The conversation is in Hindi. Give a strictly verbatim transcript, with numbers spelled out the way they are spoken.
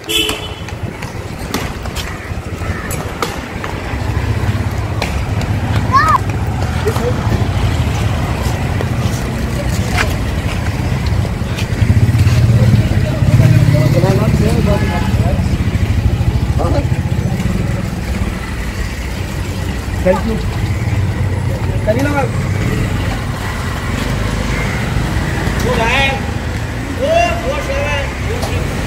Thank you. करी ना वो भाई वो वो शेर है।